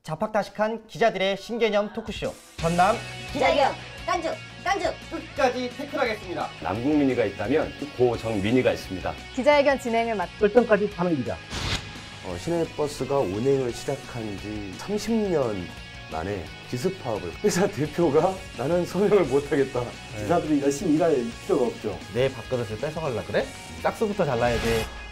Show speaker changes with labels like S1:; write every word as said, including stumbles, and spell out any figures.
S1: 자팍다식한 기자들의 신개념 토크쇼 전남
S2: 기자견 깐죽 깐죽
S1: 끝까지 태클하겠습니다.
S3: 남국민이가 있다면 고정민이가 있습니다.
S4: 기자회견 진행을 맡은
S1: 결정까지 하는 기자.
S5: 어, 시내버스가 운행을 시작한 지 삼십 년 만에 기습 파업을 회사 대표가 나는 서명을 못하겠다.
S6: 기사들이 열심히 일할 필요가 없죠.
S1: 내 밥그릇을 뺏어갈라 그래? 짝수부터 잘라야 돼.